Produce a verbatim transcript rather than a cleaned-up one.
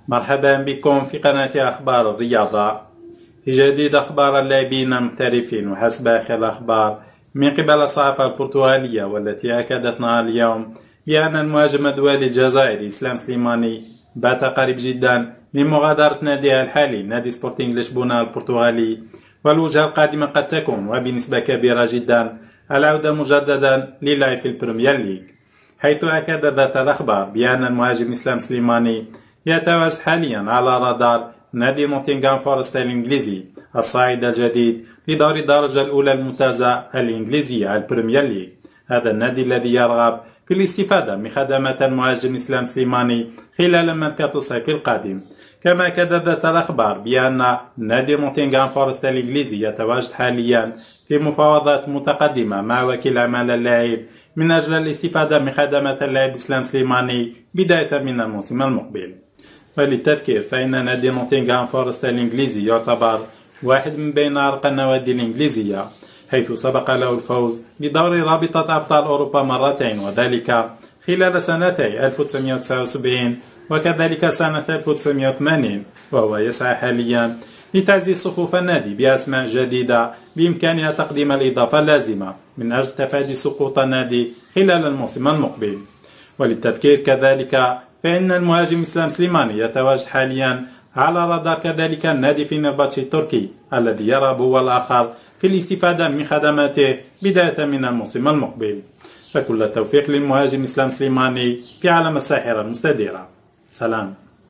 مرحبا بكم في قناة أخبار الرياضة. في جديد أخبار اللاعبين المحترفين وحسب آخر الأخبار من قبل الصحافة البرتغالية، والتي أكدت نهار اليوم بأن المهاجم الدولي الجزائري إسلام سليماني بات قريب جدا من مغادرة ناديه الحالي نادي سبورتينغ لشبونة البرتغالي، والوجهة القادمة قد تكون وبنسبة كبيرة جدا العودة مجددا للعب في البريمير ليج، حيث أكدت ذات الأخبار بأن المهاجم إسلام سليماني يتواجد حاليا على رادار نادي نوتنغهام فورست الإنجليزي الصاعد الجديد لدور الدرجة الأولى الممتازة الإنجليزية البريمير ليج. هذا النادي الذي يرغب في الاستفادة من خدمات المهاجم إسلام سليماني خلال مركز الصيف القادم. كما أكدت الأخبار بأن نادي نوتنغهام فورست الإنجليزي يتواجد حاليا في مفاوضات متقدمة مع وكيل أعمال اللاعب من أجل الاستفادة من خدمات اللاعب إسلام سليماني بداية من الموسم المقبل. وللتذكير فإن نادي نوتنغهام فورست الإنجليزي يعتبر واحد من بين أرقى النوادي الإنجليزية، حيث سبق له الفوز بدوري رابطة أبطال أوروبا مرتين، وذلك خلال سنتي ألف وتسعمئة وتسعة وسبعين وكذلك سنة ألف وتسعمئة وثمانين، وهو يسعى حاليا لتعزيز صفوف النادي بأسماء جديدة بإمكانها تقديم الإضافة اللازمة من أجل تفادي سقوط النادي خلال الموسم المقبل. وللتذكير كذلك فإن المهاجم إسلام سليماني يتواجد حاليا على رادار كذلك النادي فينرباتشي التركي، الذي يرغب هو الآخر في الاستفادة من خدماته بداية من الموسم المقبل. فكل التوفيق للمهاجم إسلام سليماني في عالم الساحرة المستديرة. سلام.